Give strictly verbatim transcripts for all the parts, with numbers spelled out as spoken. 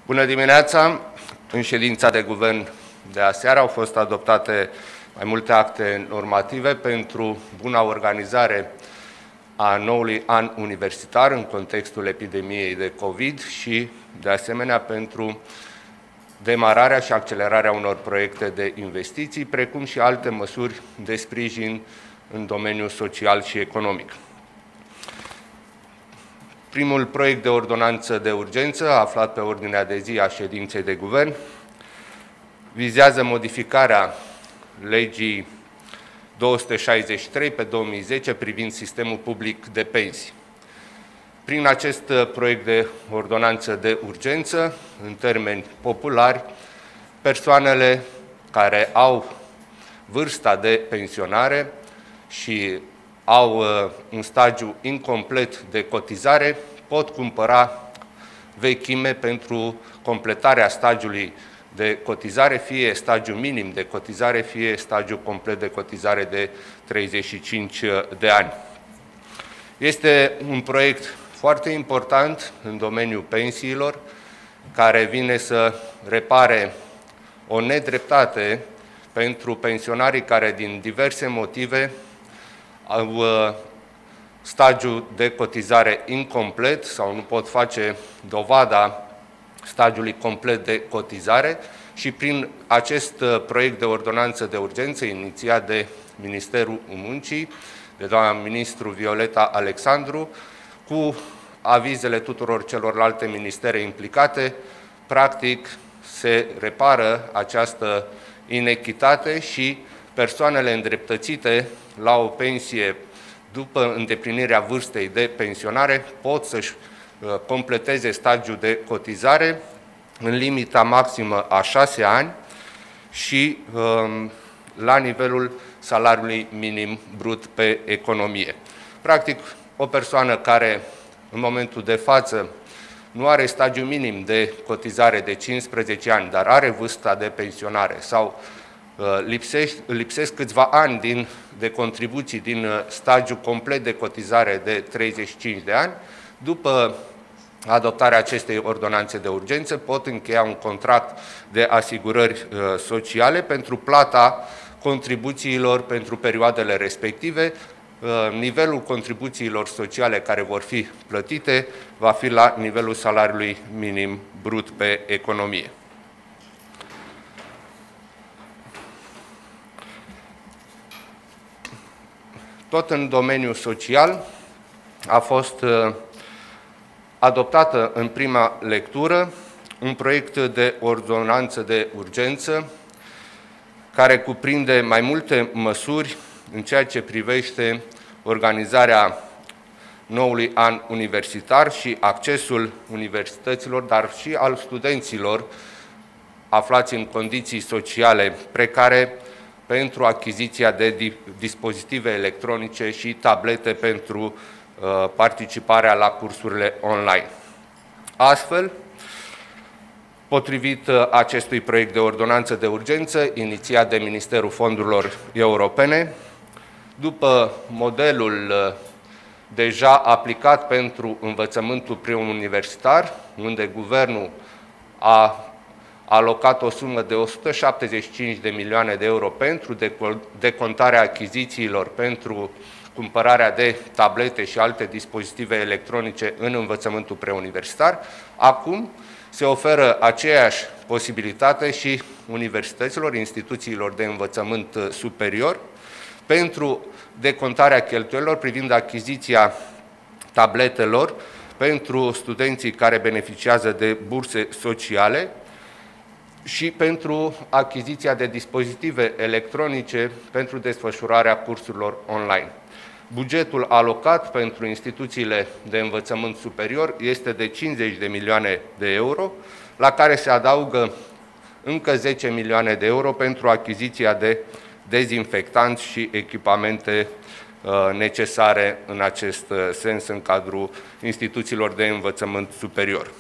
Bună dimineața! În ședința de guvern de aseară au fost adoptate mai multe acte normative pentru buna organizare a noului an universitar în contextul epidemiei de COVID și, de asemenea, pentru demararea și accelerarea unor proiecte de investiții, precum și alte măsuri de sprijin în domeniul social și economic. Primul proiect de ordonanță de urgență, aflat pe ordinea de zi a ședinței de guvern, vizează modificarea legii două sute șaizeci și trei pe două mii zece privind sistemul public de pensii. Prin acest proiect de ordonanță de urgență, în termeni populari, persoanele care au vârsta de pensionare și au un stagiu incomplet de cotizare, pot cumpăra vechime pentru completarea stagiului de cotizare, fie stagiu minim de cotizare, fie stagiu complet de cotizare de treizeci și cinci de ani. Este un proiect foarte important în domeniul pensiilor, care vine să repare o nedreptate pentru pensionarii care, din diverse motive, au stagiul de cotizare incomplet sau nu pot face dovada stagiului complet de cotizare și prin acest proiect de ordonanță de urgență inițiat de Ministerul Muncii, de doamna ministru Violeta Alexandru, cu avizele tuturor celorlalte ministere implicate, practic se repară această inechitate și persoanele îndreptățite la o pensie după îndeplinirea vârstei de pensionare pot să-și completeze stagiul de cotizare în limita maximă a șase ani și la nivelul salariului minim brut pe economie. Practic, o persoană care în momentul de față nu are stagiu minim de cotizare de cincisprezece ani, dar are vârsta de pensionare sau lipsesc, lipsesc câțiva ani din, de contribuții din stagiu complet de cotizare de treizeci și cinci de ani, după adoptarea acestei ordonanțe de urgență pot încheia un contract de asigurări sociale pentru plata contribuțiilor pentru perioadele respective. Nivelul contribuțiilor sociale care vor fi plătite va fi la nivelul salariului minim brut pe economie. Tot în domeniul social a fost adoptată în prima lectură un proiect de ordonanță de urgență care cuprinde mai multe măsuri în ceea ce privește organizarea noului an universitar și accesul universităților, dar și al studenților aflați în condiții sociale precare pentru achiziția de dispozitive electronice și tablete pentru participarea la cursurile online. Astfel, potrivit acestui proiect de ordonanță de urgență, inițiat de Ministerul Fondurilor Europene, după modelul deja aplicat pentru învățământul preuniversitar, unde guvernul a alocat o sumă de o sută șaptezeci și cinci de milioane de euro pentru decontarea achizițiilor pentru cumpărarea de tablete și alte dispozitive electronice în învățământul preuniversitar, acum se oferă aceeași posibilitate și universităților, instituțiilor de învățământ superior, pentru decontarea cheltuielilor privind achiziția tabletelor pentru studenții care beneficiază de burse sociale și pentru achiziția de dispozitive electronice pentru desfășurarea cursurilor online. Bugetul alocat pentru instituțiile de învățământ superior este de cincizeci de milioane de euro, la care se adaugă încă zece milioane de euro pentru achiziția de dezinfectanți și echipamente necesare în acest sens în cadrul instituțiilor de învățământ superior.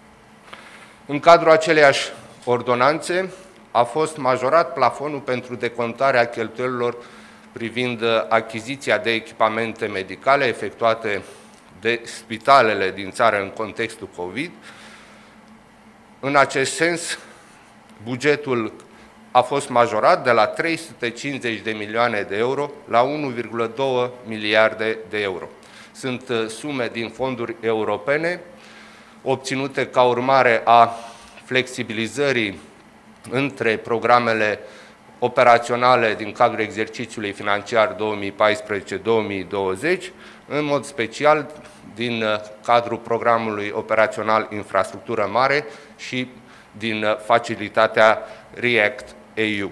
În cadrul aceleiași ordonanțe a fost majorat plafonul pentru decontarea cheltuielilor privind achiziția de echipamente medicale efectuate de spitalele din țară în contextul COVID, În acest sens, bugetul a fost majorat de la trei sute cincizeci de milioane de euro la unu virgulă doi miliarde de euro. Sunt sume din fonduri europene obținute ca urmare a flexibilizării între programele operaționale din cadrul exercițiului financiar două mii paisprezece două mii douăzeci, în mod special din cadrul programului operațional Infrastructură Mare și din facilitatea REACT-E U.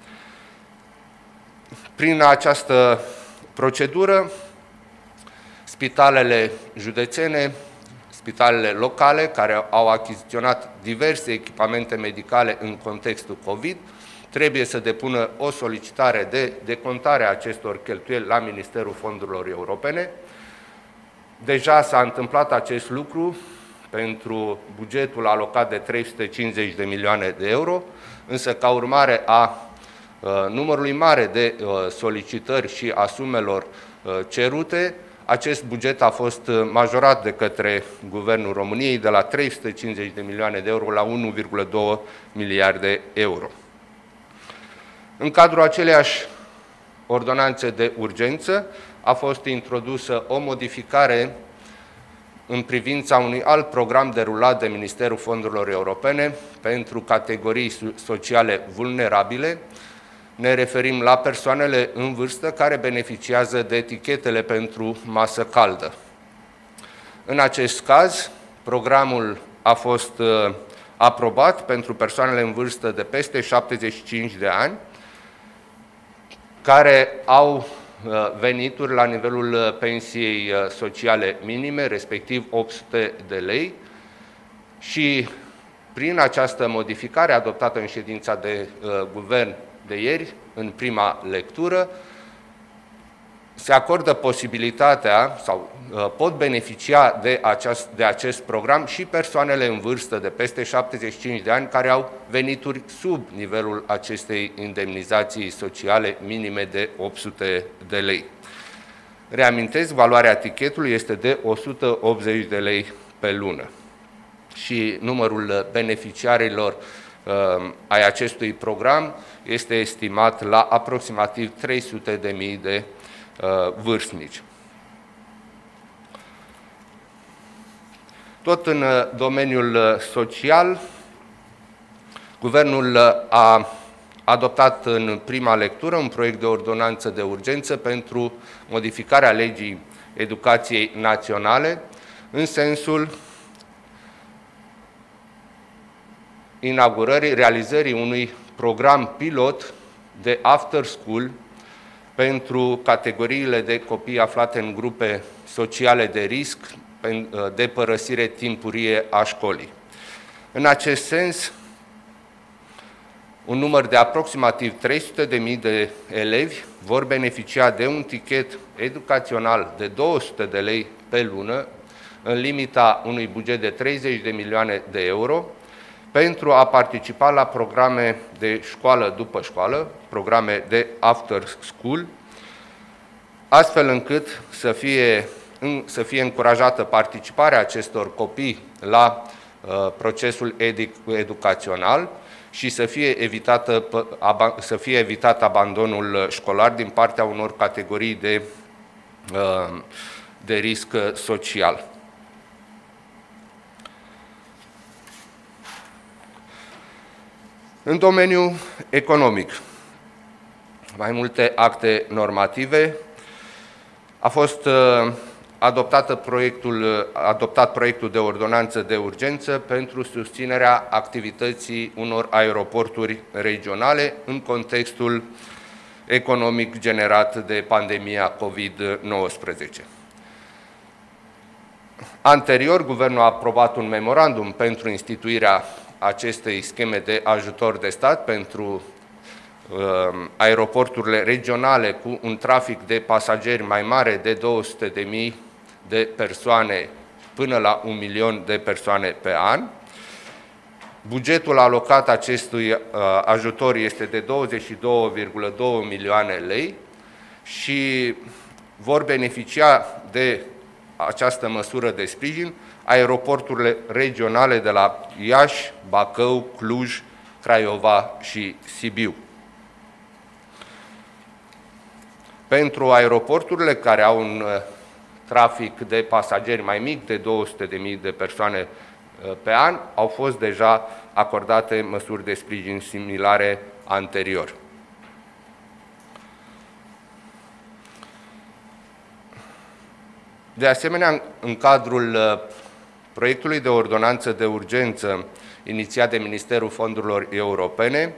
Prin această procedură, spitalele județene, spitalele locale, care au achiziționat diverse echipamente medicale în contextul COVID, trebuie să depună o solicitare de decontare a acestor cheltuieli la Ministerul Fondurilor Europene. Deja s-a întâmplat acest lucru pentru bugetul alocat de trei sute cincizeci de milioane de euro, însă ca urmare a uh, numărului mare de uh, solicitări și a sumelor uh, cerute, acest buget a fost majorat de către Guvernul României de la trei sute cincizeci de milioane de euro la unu virgulă doi miliarde de euro. În cadrul aceleiași ordonanțe de urgență a fost introdusă o modificare în privința unui alt program derulat de Ministerul Fondurilor Europene pentru categorii sociale vulnerabile. Ne referim la persoanele în vârstă care beneficiază de etichetele pentru masă caldă. În acest caz, programul a fost uh, aprobat pentru persoanele în vârstă de peste șaptezeci și cinci de ani, care au uh, venituri la nivelul uh, pensiei uh, sociale minime, respectiv opt sute de lei, și prin această modificare adoptată în ședința de uh, guvern de ieri, în prima lectură, se acordă posibilitatea sau uh, pot beneficia de, aceast, de acest program și persoanele în vârstă de peste șaptezeci și cinci de ani care au venituri sub nivelul acestei indemnizații sociale minime de opt sute de lei. Reamintesc, valoarea tichetului este de o sută optzeci de lei pe lună și numărul beneficiarilor uh, ai acestui program este estimat la aproximativ trei sute de mii de uh, vârstnici. Tot în domeniul social, Guvernul a adoptat în prima lectură un proiect de ordonanță de urgență pentru modificarea legii educației naționale în sensul inaugurării, realizării unui program pilot de after school pentru categoriile de copii aflate în grupe sociale de risc de părăsire timpurie a școlii. În acest sens, un număr de aproximativ trei sute de mii de elevi vor beneficia de un tichet educațional de două sute de lei pe lună, în limita unui buget de treizeci de milioane de euro, pentru a participa la programe de școală după școală, programe de after school, astfel încât să fie, să fie încurajată participarea acestor copii la uh, procesul edu educațional și să fie, evitată, să fie evitat abandonul școlar din partea unor categorii de, uh, de risc social. În domeniul economic, mai multe acte normative. A fost uh, adoptată proiectul, adoptat proiectul de ordonanță de urgență pentru susținerea activității unor aeroporturi regionale în contextul economic generat de pandemia COVID nouăsprezece. Anterior, Guvernul a aprobat un memorandum pentru instituirea acestei scheme de ajutor de stat pentru uh, aeroporturile regionale cu un trafic de pasageri mai mare de două sute de mii de persoane până la un milion de persoane pe an. Bugetul alocat acestui uh, ajutor este de douăzeci și două virgulă doi milioane lei și vor beneficia de această măsură de sprijin aeroporturile regionale de la Iași, Bacău, Cluj, Craiova și Sibiu. Pentru aeroporturile care au un trafic de pasageri mai mic de două sute de mii de persoane pe an, au fost deja acordate măsuri de sprijin similare anterior. De asemenea, în cadrul proiectului de ordonanță de urgență inițiat de Ministerul Fondurilor Europene,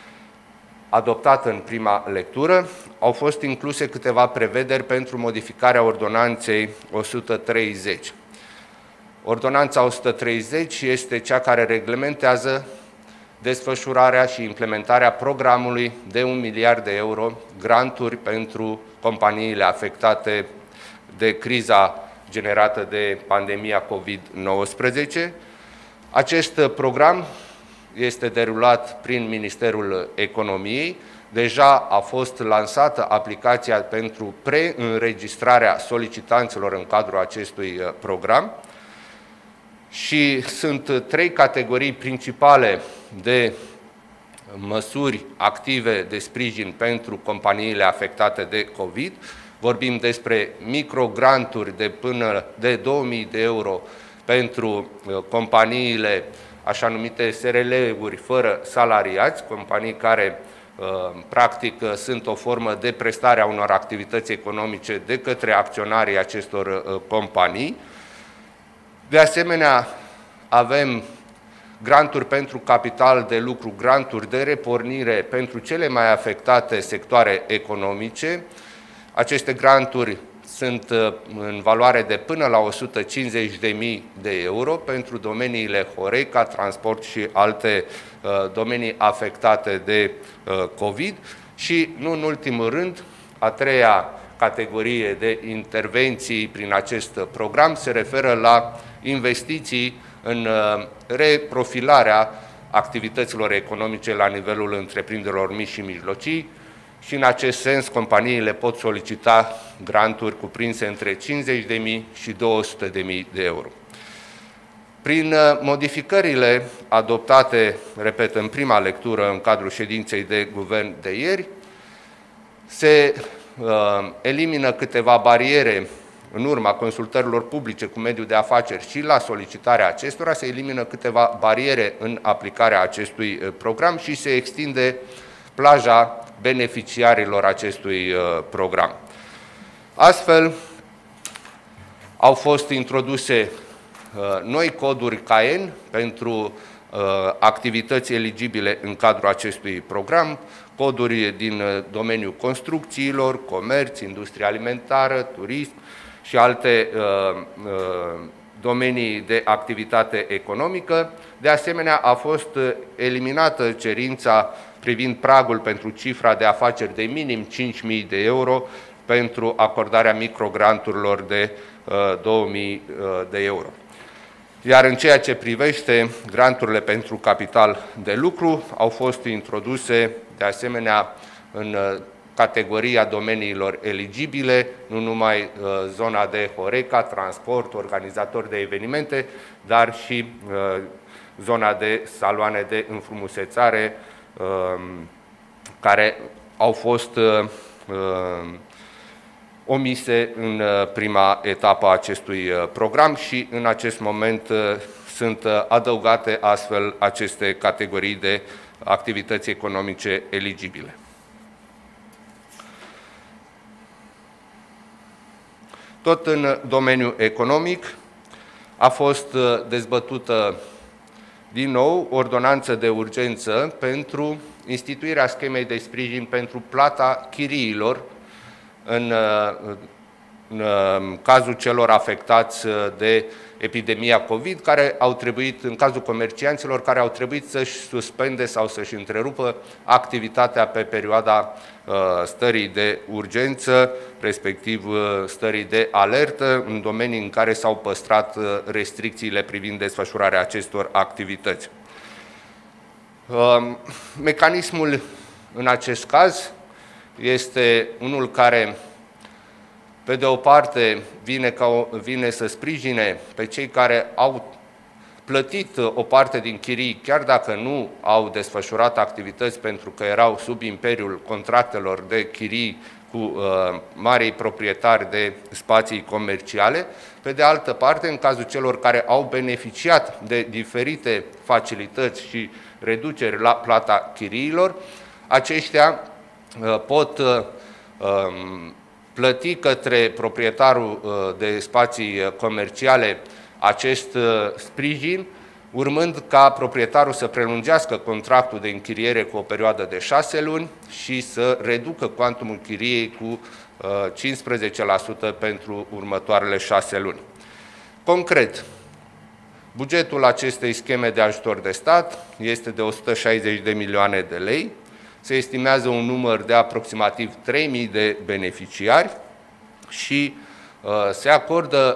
adoptat în prima lectură, au fost incluse câteva prevederi pentru modificarea ordonanței o sută treizeci. Ordonanța o sută treizeci este cea care reglementează desfășurarea și implementarea programului de un miliard de euro, granturi pentru companiile afectate de criza generată de pandemia COVID nouăsprezece. Acest program este derulat prin Ministerul Economiei. Deja a fost lansată aplicația pentru preînregistrarea solicitanților în cadrul acestui program și sunt trei categorii principale de măsuri active de sprijin pentru companiile afectate de COVID. Vorbim despre microgranturi de până de două mii de euro pentru companiile așa numite S R L-uri fără salariați, companii care practic sunt o formă de prestare a unor activități economice de către acționarii acestor companii. De asemenea, avem granturi pentru capital de lucru, granturi de repornire pentru cele mai afectate sectoare economice. Aceste granturi sunt în valoare de până la o sută cincizeci de mii de euro pentru domeniile Horeca, transport și alte uh, domenii afectate de uh, COVID și, nu în ultimul rând, a treia categorie de intervenții prin acest program se referă la investiții în uh, reprofilarea activităților economice la nivelul întreprinderilor mici și mijlocii, și în acest sens companiile pot solicita granturi cuprinse între cincizeci de mii și două sute de mii de euro. Prin modificările adoptate, repet, în prima lectură în cadrul ședinței de guvern de ieri, se uh, elimină câteva bariere în urma consultărilor publice cu mediul de afaceri și la solicitarea acestora, se elimină câteva bariere în aplicarea acestui program și se extinde plaja beneficiarilor acestui uh, program. Astfel, au fost introduse uh, noi coduri C A E N pentru uh, activități eligibile în cadrul acestui program, coduri din uh, domeniul construcțiilor, comerț, industrie alimentară, turism și alte uh, uh, domenii de activitate economică. De asemenea, a fost eliminată cerința privind pragul pentru cifra de afaceri de minim cinci mii de euro pentru acordarea microgranturilor de uh, două mii de euro. Iar în ceea ce privește granturile pentru capital de lucru, au fost introduse de asemenea în uh, categoria domeniilor eligibile, nu numai uh, zona de Horeca, transport, organizatori de evenimente, dar și uh, zona de saloane de înfrumusețare, uh, care au fost uh, uh, omise în uh, prima etapă a acestui uh, program și în acest moment uh, sunt uh, adăugate astfel aceste categorii de activități economice eligibile. Tot în domeniul economic a fost dezbătută din nou ordonanță de urgență pentru instituirea schemei de sprijin pentru plata chiriilor în, în cazul celor afectați de epidemia COVID, care au trebuit, în cazul comercianților, care au trebuit să-și suspende sau să-și întrerupă activitatea pe perioada uh, stării de urgență, respectiv uh, stării de alertă, în domenii în care s-au păstrat uh, restricțiile privind desfășurarea acestor activități. Uh, mecanismul în acest caz este unul care Pe de o parte, vine, ca o, vine să sprijine pe cei care au plătit o parte din chirii, chiar dacă nu au desfășurat activități pentru că erau sub imperiul contractelor de chirii cu uh, marii proprietari de spații comerciale. Pe de altă parte, în cazul celor care au beneficiat de diferite facilități și reduceri la plata chiriilor, aceștia uh, pot uh, um, plăti către proprietarul uh, de spații comerciale acest uh, sprijin, urmând ca proprietarul să prelungească contractul de închiriere cu o perioadă de șase luni și să reducă cuantumul chiriei cu cincisprezece la sută pentru următoarele șase luni. Concret, bugetul acestei scheme de ajutor de stat este de o sută șaizeci de milioane de lei. Se estimează un număr de aproximativ trei mii de beneficiari și uh, se acordă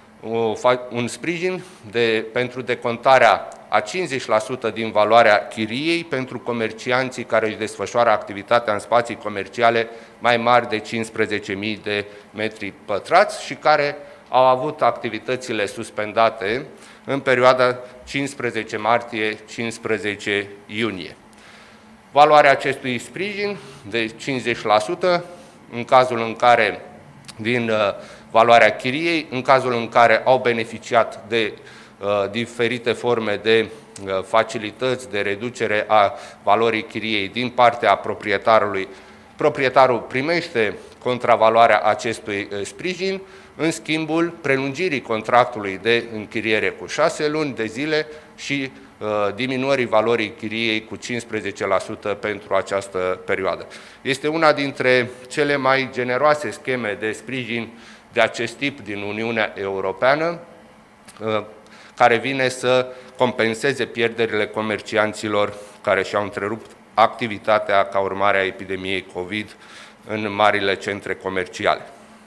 un sprijin de, pentru decontarea a cincizeci la sută din valoarea chiriei pentru comercianții care își desfășoară activitatea în spații comerciale mai mari de cincisprezece mii de metri pătrați și care au avut activitățile suspendate în perioada cincisprezece martie - cincisprezece iunie. Valoarea acestui sprijin de cincizeci la sută în cazul în care din uh, valoarea chiriei, în cazul în care au beneficiat de uh, diferite forme de uh, facilități de reducere a valorii chiriei din partea proprietarului, proprietarul primește contravaloarea acestui uh, sprijin în schimbul prelungirii contractului de închiriere cu șase luni de zile și uh, diminuării valorii chiriei cu cincisprezece la sută pentru această perioadă. Este una dintre cele mai generoase scheme de sprijin de acest tip din Uniunea Europeană, care vine să compenseze pierderile comercianților care și-au întrerupt activitatea ca urmare a epidemiei COVID în marile centre comerciale.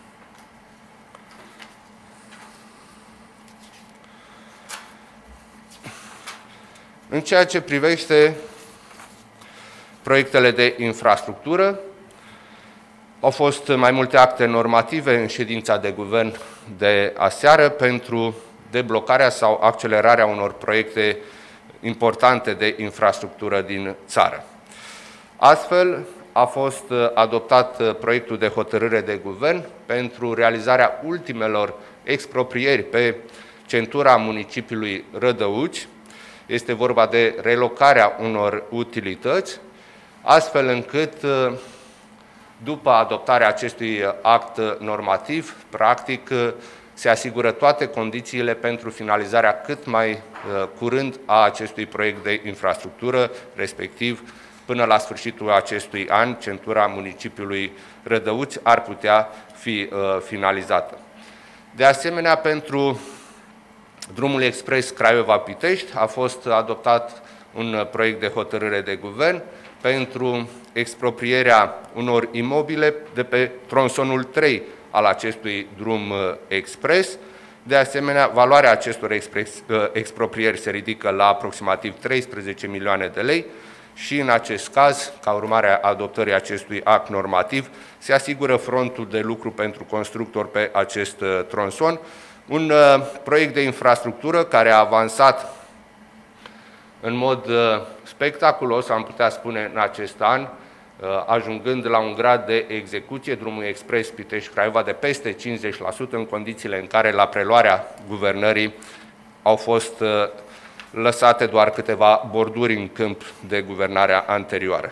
În ceea ce privește proiectele de infrastructură, au fost mai multe acte normative în ședința de guvern de aseară pentru deblocarea sau accelerarea unor proiecte importante de infrastructură din țară. Astfel, a fost adoptat proiectul de hotărâre de guvern pentru realizarea ultimelor exproprieri pe centura municipiului Rădăuți. Este vorba de relocarea unor utilități, astfel încât după adoptarea acestui act normativ, practic, se asigură toate condițiile pentru finalizarea cât mai curând a acestui proiect de infrastructură, respectiv, până la sfârșitul acestui an, centura municipiului Rădăuți ar putea fi finalizată. De asemenea, pentru drumul expres Craiova-Pitești a fost adoptat un proiect de hotărâre de guvern pentru exproprierea unor imobile de pe tronsonul trei al acestui drum expres. De asemenea, valoarea acestor expres, exproprieri se ridică la aproximativ treisprezece milioane de lei și în acest caz, ca urmare a adoptării acestui act normativ, se asigură frontul de lucru pentru constructor pe acest tronson, un proiect de infrastructură care a avansat în mod spectaculos, am putea spune, în acest an, ajungând la un grad de execuție, drumul expres Pitești-Craiova, de peste cincizeci la sută, în condițiile în care, la preluarea guvernării, au fost lăsate doar câteva borduri în câmp de guvernarea anterioară.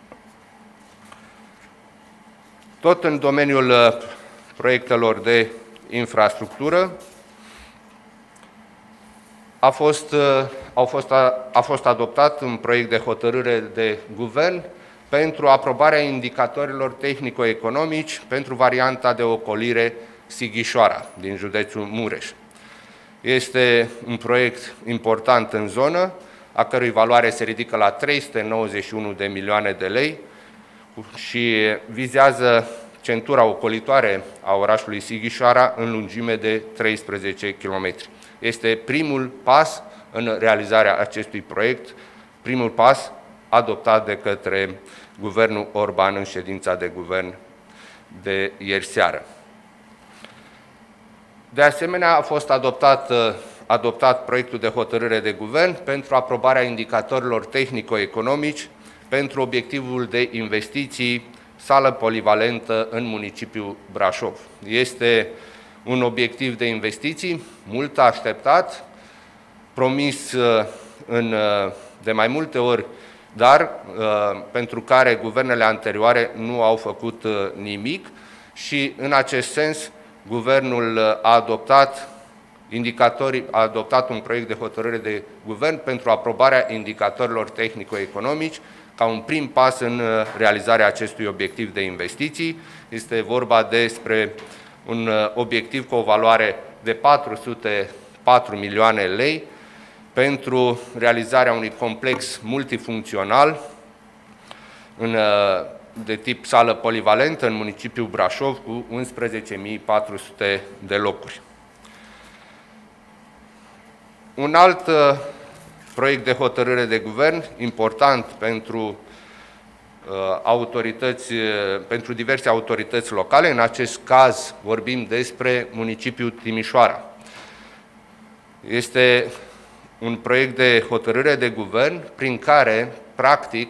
Tot în domeniul proiectelor de infrastructură, a fost, a, fost, a fost adoptat un proiect de hotărâre de guvern pentru aprobarea indicatorilor tehnico-economici pentru varianta de ocolire Sighișoara din județul Mureș. Este un proiect important în zonă, a cărui valoare se ridică la trei sute nouăzeci și unu de milioane de lei și vizează centura ocolitoare a orașului Sighișoara în lungime de treisprezece kilometri. Este primul pas în realizarea acestui proiect, primul pas adoptat de către guvernul Orban în ședința de guvern de ieri seară. De asemenea, a fost adoptat, adoptat proiectul de hotărâre de guvern pentru aprobarea indicatorilor tehnico-economici pentru obiectivul de investiții sală polivalentă în municipiul Brașov. Este un obiectiv de investiții mult așteptat, promis în, de mai multe ori, dar pentru care guvernele anterioare nu au făcut nimic și în acest sens guvernul a adoptat indicatorii, a adoptat un proiect de hotărâre de guvern pentru aprobarea indicatorilor tehnico-economici ca un prim pas în realizarea acestui obiectiv de investiții. Este vorba despre un obiectiv cu o valoare de patru sute patru milioane lei pentru realizarea unui complex multifuncțional în, de tip sală polivalentă în municipiul Brașov cu unsprezece mii patru sute de locuri. Un alt proiect de hotărâre de guvern important pentru autorități, pentru diverse autorități locale, în acest caz vorbim despre municipiul Timișoara. Este un proiect de hotărâre de guvern prin care, practic,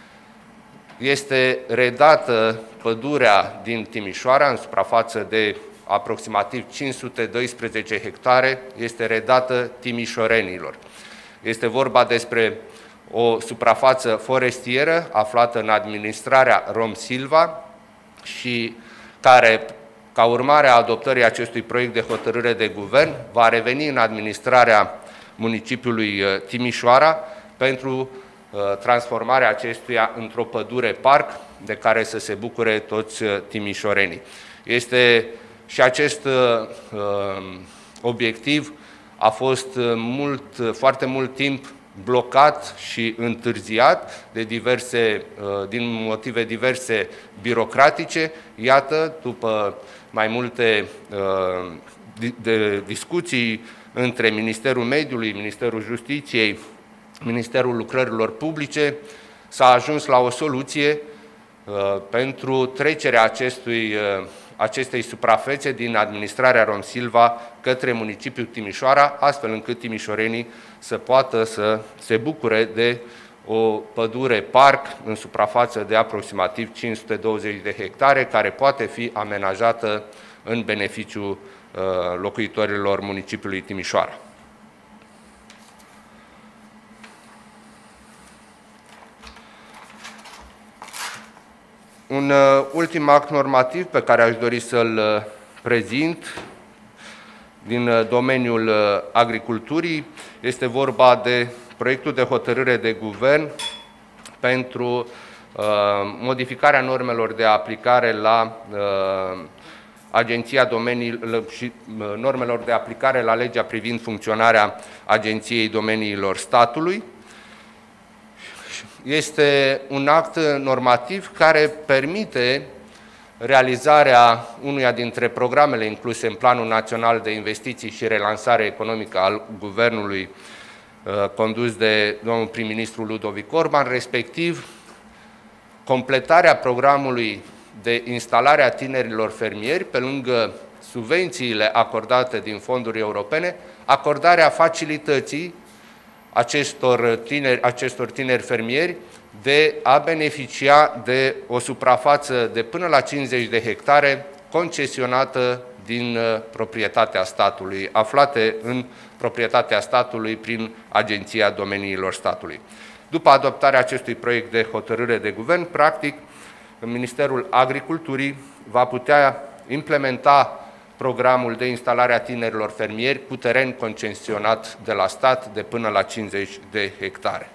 este redată pădurea din Timișoara în suprafață de aproximativ cinci sute doisprezece hectare, este redată timișorenilor. Este vorba despre o suprafață forestieră aflată în administrarea Rom-Silva și care, ca urmare a adoptării acestui proiect de hotărâre de guvern, va reveni în administrarea municipiului Timișoara pentru transformarea acestuia într-o pădure parc de care să se bucure toți timișorenii. Este și acest uh, obiectiv a fost mult, foarte mult timp blocat și întârziat de diverse, uh, din motive diverse birocratice. Iată, după mai multe uh, de discuții între Ministerul Mediului, Ministerul Justiției, Ministerul Lucrărilor Publice, s-a ajuns la o soluție uh, pentru trecerea acestui uh, acestei suprafețe din administrarea Rom-Silva către municipiul Timișoara, astfel încât timișorenii să poată să se bucure de o pădure parc în suprafață de aproximativ cinci sute douăzeci de hectare, care poate fi amenajată în beneficiul uh, locuitorilor municipiului Timișoara. Un uh, ultim act normativ pe care aș dori să-l uh, prezint din uh, domeniul uh, agriculturii este vorba de proiectul de hotărâre de guvern pentru uh, modificarea normelor de aplicare la uh, Agenția Domeniilor și uh, normelor de aplicare la legea privind funcționarea Agenției Domeniilor Statului. Este un act normativ care permite realizarea unuia dintre programele incluse în Planul Național de Investiții și Relansare Economică al Guvernului condus de domnul prim-ministru Ludovic Orban, respectiv completarea programului de instalare a tinerilor fermieri, pe lângă subvențiile acordate din fonduri europene, acordarea facilității acestor tineri, acestor tineri fermieri de a beneficia de o suprafață de până la cincizeci de hectare concesionată din proprietatea statului, aflate în proprietatea statului prin Agenția Domeniilor Statului. După adoptarea acestui proiect de hotărâre de guvern, practic, Ministerul Agriculturii va putea implementa programul de instalare a tinerilor fermieri cu teren concesionat de la stat de până la cincizeci de hectare.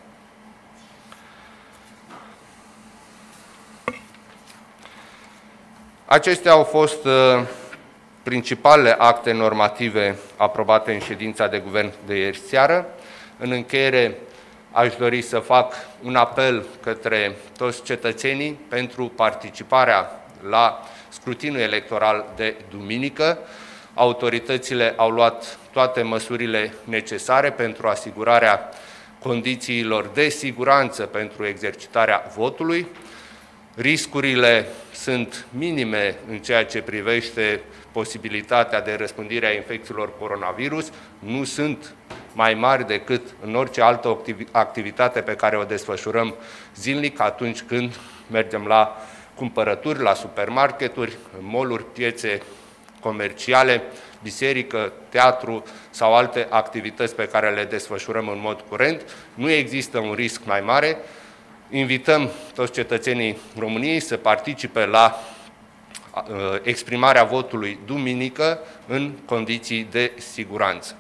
Acestea au fost uh, principalele acte normative aprobate în ședința de guvern de ieri seară. În încheiere, aș dori să fac un apel către toți cetățenii pentru participarea la scrutinul electoral de duminică. Autoritățile au luat toate măsurile necesare pentru asigurarea condițiilor de siguranță pentru exercitarea votului. Riscurile sunt minime în ceea ce privește posibilitatea de răspândire a infecțiilor coronavirus, nu sunt mai mari decât în orice altă activitate pe care o desfășurăm zilnic atunci când mergem la cumpărături, la supermarketuri, în mall-uri, piețe comerciale, biserică, teatru sau alte activități pe care le desfășurăm în mod curent. Nu există un risc mai mare. Invităm toți cetățenii României să participe la exprimarea votului duminică în condiții de siguranță.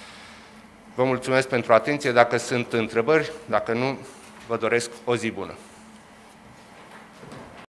Vă mulțumesc pentru atenție. Dacă sunt întrebări, dacă nu, vă doresc o zi bună.